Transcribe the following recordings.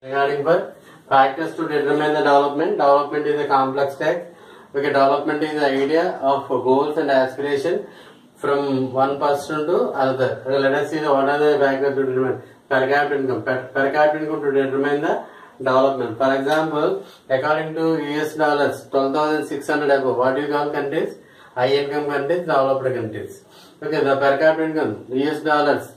Regarding for factors to determine the development. Development is a complex text. Okay, development is the idea of goals and aspiration from one person to another. Okay, let us see what are the factors to determine per capita income. Per capita income to determine the development. For example, according to US dollars, 12,600 above. What do you call countries? High income countries, developed countries. Okay, the per capita income US dollars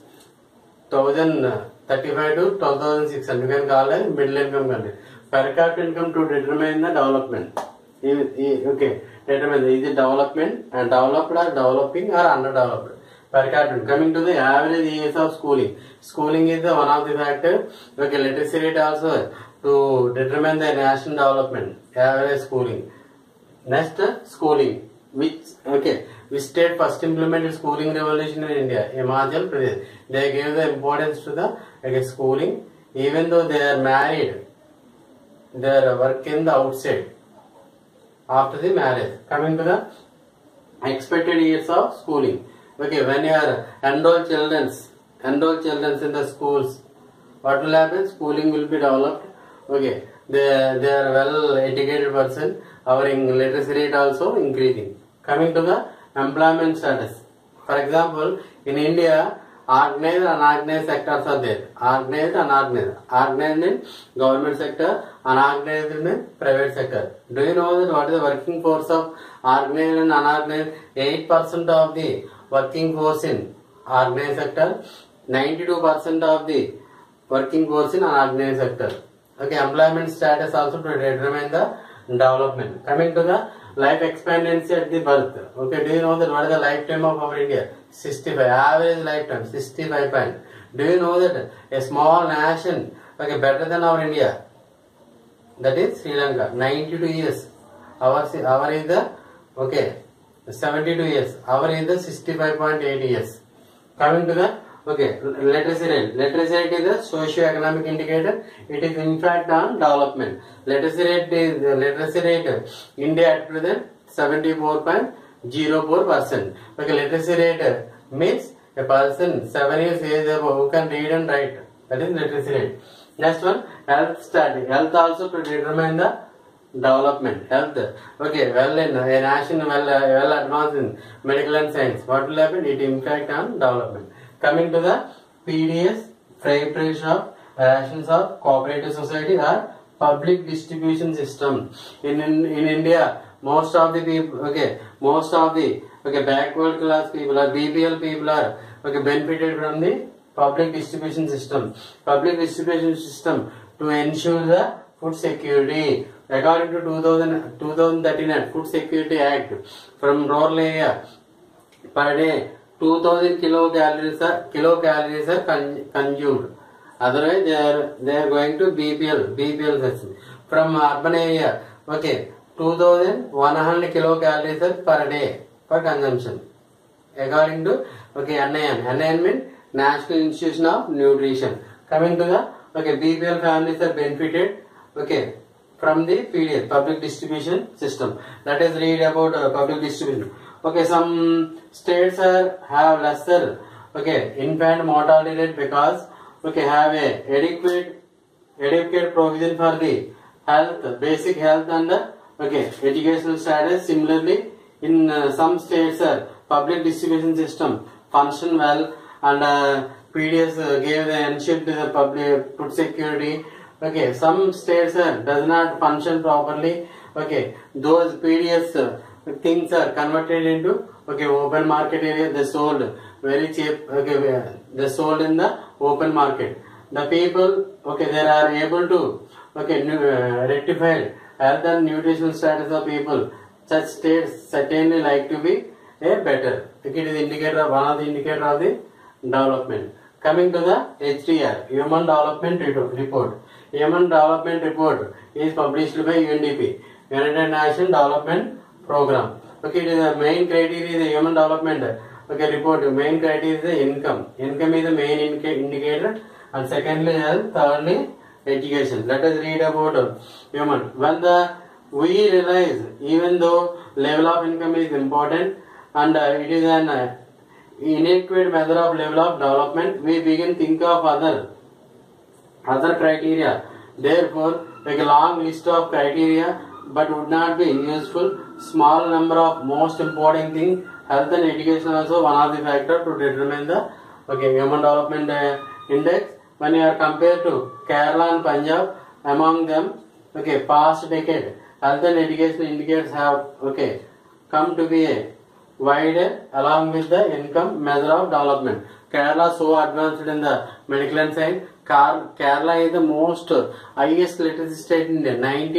1,035 to 12,600. You can call it middle income country. Per capita income to determine the development. Okay, determine is it development and developed or developing or underdeveloped. Per capita. Coming to the average years of schooling. Schooling is one of the factors. Okay, literacy rate also to determine the national development. Average schooling. Next, schooling. Which state first implemented schooling revolution in India? Himachal Pradesh. They gave the importance to the schooling. Even though they are married, they are working the outside after the marriage. Coming to the expected years of schooling. Okay, when you are enroll children in the schools, what will happen? Schooling will be developed. Okay, they are well educated person. Our literacy rate also increasing. Coming to the employment status. For example, in India, organized and unorganized sectors are there. Organized and unorganized. Organized in government sector, unorganized in private sector. Do you know that what is the working force of organized and unorganized? 8% of the working force in organized sector, 92% of the working force in unorganized sector. Okay, employment status also to determine the development. Coming to the life expectancy at the birth. Okay, do you know that what is the lifetime of our India? 65. Average lifetime 65 point. Do you know that a small nation, okay, better than our India? That is Sri Lanka. 92 years. Our is the 72 years. Our is the 65.8 years. Coming to the literacy rate. Literacy rate is a socio-economic indicator. It is impact on development. Literacy rate India at present 74.04%. Okay, literacy rate means a person 7 years age above who can read and write. That is literacy rate. Next one, health study. Health also to determine the development. Health. Okay, well in a nation well advanced in medical and science. What will happen? It impact on development. Coming to the PDS, freight trade shop, rations of cooperative society or public distribution system. In India, most of the people, backward class people or BPL people are benefited from the public distribution system. Public distribution system to ensure the food security. According to 2013 Food Security Act, from rural area per day 2000 kilocalories are consumed. Otherwise, they are going to BPL section. From urban area, 2100 kilocalories are per day for consumption. According to NIN means National Institution of Nutrition. Coming to the BPL families are benefited from the PDS, public distribution system. Let us read about public distribution. Some states have lesser infant mortality rate because have a adequate provision for the health, basic health and educational status. Similarly, in some states public distribution system function well and PDS gave the ensured the public food security. Some states does not function properly. Those PDS things are converted into open market area. They sold very cheap. They sold in the open market. The people they are able to rectify health and nutritional status of people. Such states certainly like to be better. It is indicator one of the indicator of the development. Coming to the HDR, Human Development Report. Human Development Report is published by UNDP, United Nations Development Program. It is the main criteria is the human development. Report. Main criteria is the income. Income is the main indicator, and secondly health, thirdly education. Let us read about human. When we realize even though level of income is important and it is an inadequate measure of level of development, we begin think of other criteria Therefore, like a long list of criteria, but would not be useful. Small number of most important thing. Health and education also one of the factor to determine the human development index. When you are compared to Kerala and Punjab, among them, past decade, health and education indicators have come to be a wider along with the income measure of development. Kerala so advanced in the medical and science. Kerala is the most highest literacy state in India,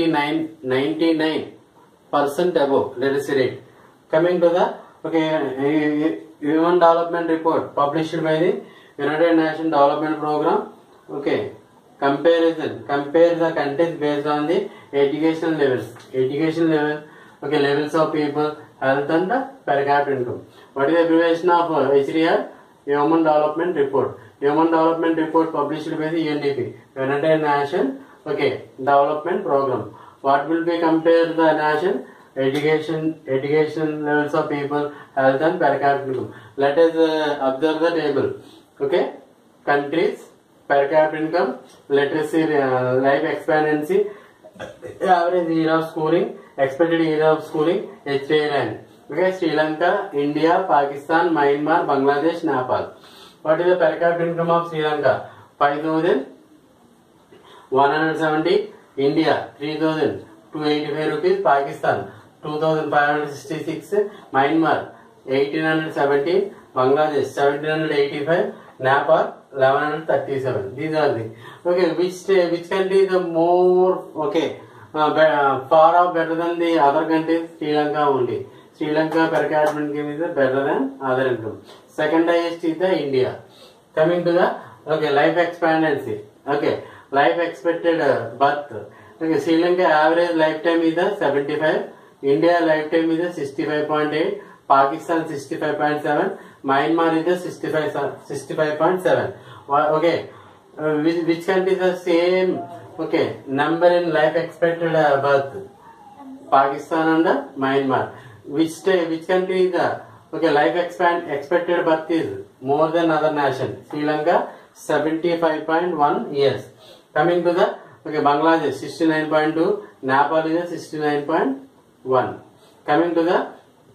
99% above literacy rate. Coming to the Human Development Report published by the United Nations Development Program. Comparison. Compare the countries based on the education levels. Levels of people, health and per capita income. What is the abbreviation of HDR? Human Development Report. Human Development Report published by the UNDP, United Nations Development Program. What will be compared the nation? Education levels of people, health and per capita income. Let us observe the table. Countries, per capita income, literacy, life expectancy, average year of schooling, expected year of schooling, HDI rank. Sri Lanka, India, Pakistan, Myanmar, Bangladesh, Nepal. What is the per capita income of Sri Lanka? 5,170. India, 3,285 rupees. Pakistan, 2,566. Myanmar, 1,817. Bangladesh, 1,785. Nepal, 1,137. These are the which country is the more far off better than the other countries? Sri Lanka only. Sri Lanka per capita income is better than other income. Second highest is the India. Coming to the life expectancy. Life expected birth. Sri Lanka average lifetime is 75. India lifetime is 65.8. Pakistan 65.7. Myanmar is 65.7. Which country is the same number in life expected birth? Pakistan and Myanmar. Which country is the life expected birth is more than other nation? Sri Lanka 75.1 years. Coming to the Bangladesh 69.2. Nepal is 69.1. Coming to the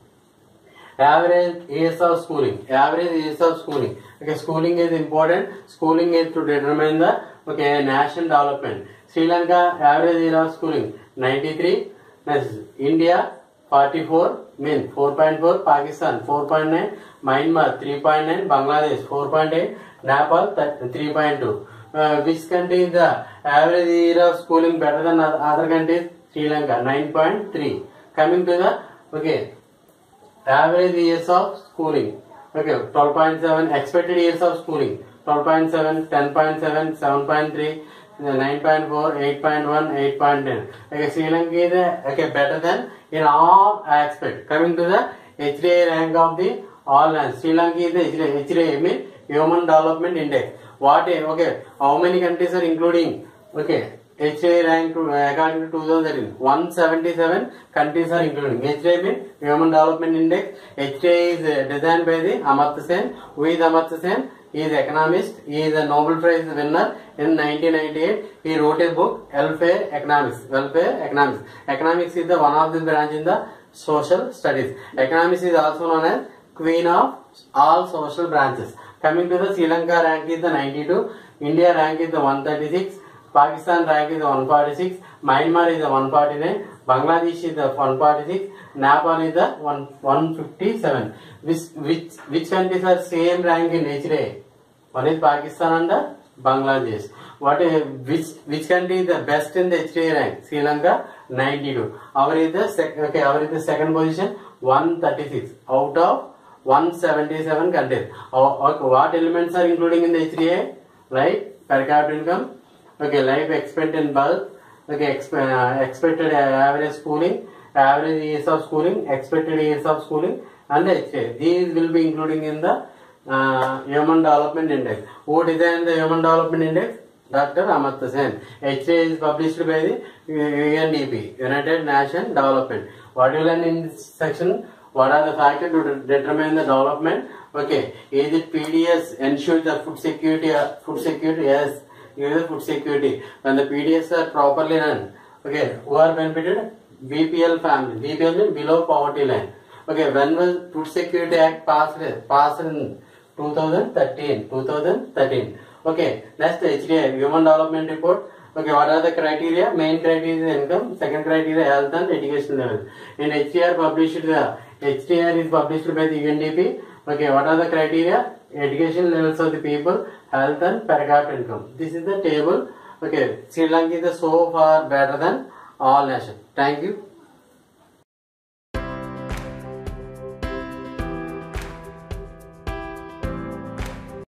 average years of schooling. Schooling is important. Schooling is to determine the nation development. Sri Lanka average year of schooling 93. India 44, 4.4. Pakistan 4.9. Myanmar 3.9. Bangladesh 4.8. Nepal 3.2. Which country is the average year of schooling better than other countries? Sri Lanka 9.3. Coming to the average years of schooling. 12.7. Expected years of schooling 12.7, 10.7, 7.3, 9.4, 8.1, 8.10. Sri Lanka is better than in all aspects. Coming to the HDI rank of the all lands. Sri Lanka is the HDI means Human Development Index. How many countries are including? HDI rank according to 2013, 177 countries are including. HDI means Human Development Index. HDI is designed by the Amartya Sen. Who is Amartya Sen? He is economist. He is a Nobel Prize winner in 1998. He wrote a book, Welfare Economics. Economics is the one of the branch in the social studies. Economics is also known as Queen of all social branches. Coming to the Sri Lanka rank is the 92. India rank is the 136. Pakistan rank is 146, Myanmar is 149, Bangladesh is 146, Nepal is 157. Which countries are same rank in HDI? One is Pakistan and Bangladesh. Which country is the best in the HDI rank? Sri Lanka 92. Our is the second position 136 out of 177 countries. What elements are including in the HDI? Right? Per capita income. Life expected birth, expected average schooling, average years of schooling, expected years of schooling, and HDI. These will be including in the Human Development Index. Who designed the Human Development Index? Dr. Amartya Sen. HDI is published by the UNDP, United Nations Development. What you learn in this section? What are the factors to determine the development? Is it PDS ensure the food security? Yes. give the food security. When the PDS are properly run, okay, who are benefited? BPL family. BPL means below poverty line. Okay, when was Food Security Act passed in 2013. 2013. Okay, next HDI, Human Development Report. Okay, what are the criteria? Main criteria is income, second criteria health and education level. In HDR published, the HDR is published by the UNDP. Okay, what are the criteria? Education levels of the people, health and per capita income. This is the table. Okay, Sri Lanka is so far better than all nations. Thank you.